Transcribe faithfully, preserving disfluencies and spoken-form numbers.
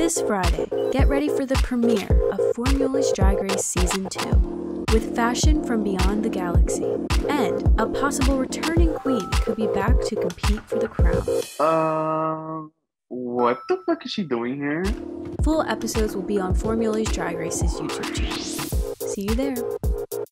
This Friday, get ready for the premiere of Formuoli's Drag Race Season two. With fashion from beyond the galaxy, and a possible returning queen could be back to compete for the crown. Uh, what the fuck is she doing here? Full episodes will be on Formuoli's Drag Race's YouTube channel. See you there.